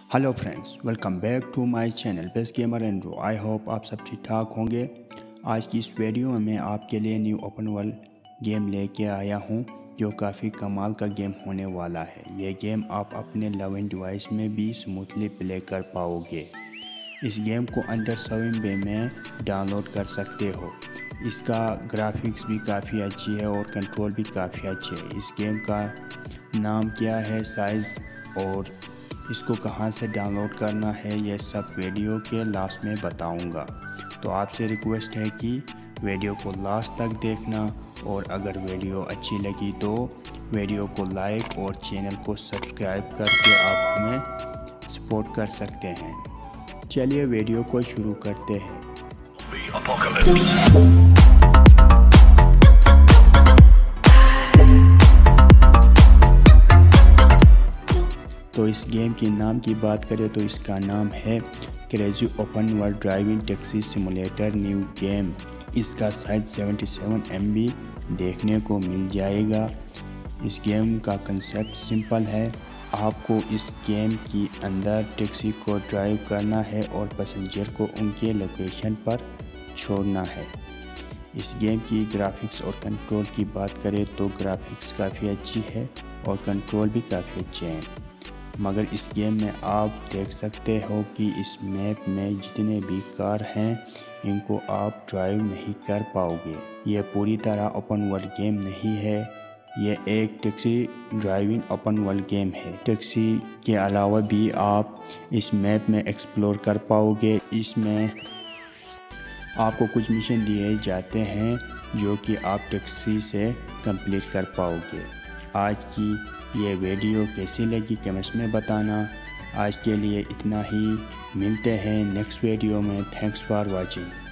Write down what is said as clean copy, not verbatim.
Hello friends, welcome back to my channel best gamer Andro. I hope आप सब ठीक ठाक होंगे। आज की इस वीडियो में मैं आपके लिए न्यू ओपन वर्ल्ड गेम लेके आया हूं जो काफ़ी कमाल का गेम होने वाला है। ये गेम आप अपने लविंग डिवाइस में भी स्मूथली प्ले कर पाओगे। इस गेम को अंडर 7 MB में डाउनलोड कर सकते हो। इसका ग्राफिक्स भी काफ़ी अच्छी है और कंट्रोल भी काफ़ी अच्छे है। इस गेम का नाम क्या है, साइज़ और इसको कहाँ से डाउनलोड करना है, ये सब वीडियो के लास्ट में बताऊंगा। तो आपसे रिक्वेस्ट है कि वीडियो को लास्ट तक देखना और अगर वीडियो अच्छी लगी तो वीडियो को लाइक और चैनल को सब्सक्राइब करके आप हमें सपोर्ट कर सकते हैं। चलिए वीडियो को शुरू करते हैं। तो इस गेम के नाम की बात करें तो इसका नाम है crazy open world driving taxi simulator new game. इसका साइज 77 MB देखने को मिल जाएगा। इस गेम का कंसेप्ट सिंपल है। आपको इस गेम की अंदर टैक्सी को ड्राइव करना है और पैसेंजर को उनके लोकेशन पर छोड़ना है। इस गेम की ग्राफिक्स और कंट्रोल की बात करें तो ग्राफिक्स काफ़ी अच्छी है और कंट्रोल भी काफ़ी अच्छे हैं। मगर इस गेम में आप देख सकते हो कि इस मैप में जितने भी कार हैं इनको आप ड्राइव नहीं कर पाओगे। ये पूरी तरह ओपन वर्ल्ड गेम नहीं है, ये एक taxi driving open world game है। टैक्सी के अलावा भी आप इस मैप में एक्सप्लोर कर पाओगे। इसमें आपको कुछ मिशन दिए जाते हैं जो कि आप टैक्सी से कंप्लीट कर पाओगे। आज की ये वीडियो कैसी लगी कमेंट्स में बताना। आज के लिए इतना ही, मिलते हैं नेक्स्ट वीडियो में। Thanks for watching.